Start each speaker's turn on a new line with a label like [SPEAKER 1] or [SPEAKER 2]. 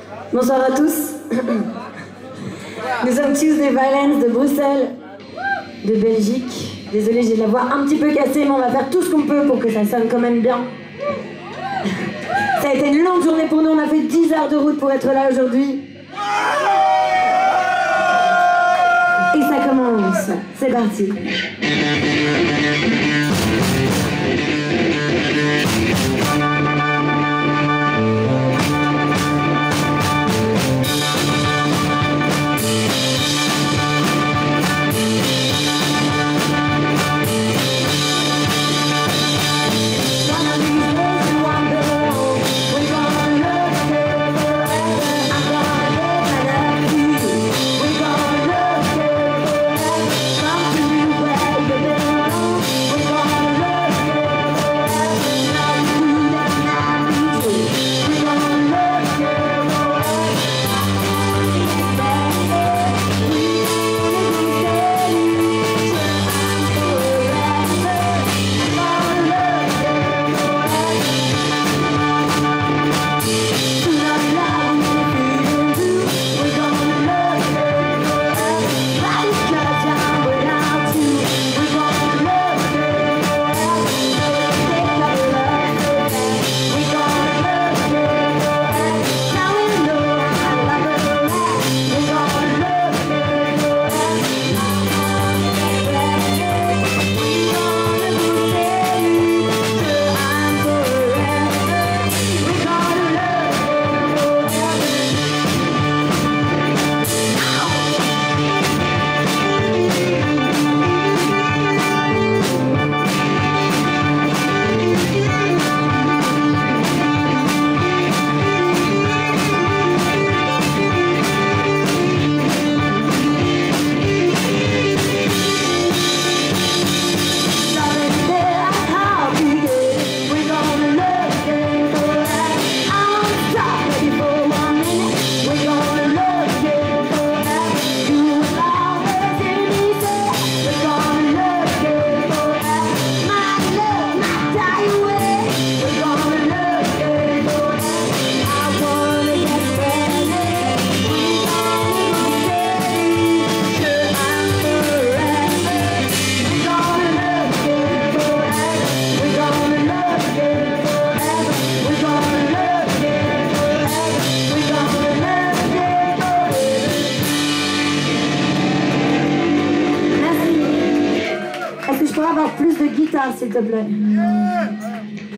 [SPEAKER 1] Bonsoir à tous. Nous sommes Tuesday Violence de Bruxelles, de Belgique. Désolée, j'ai la voix un petit peu cassée, mais on va faire tout ce qu'on peut pour que ça sonne quand même bien. Ça a été une longue journée pour nous, on a fait 10 heures de route pour être là aujourd'hui. Et ça commence, c'est parti. Est-ce que je pourrais avoir plus de guitare, s'il te plaît?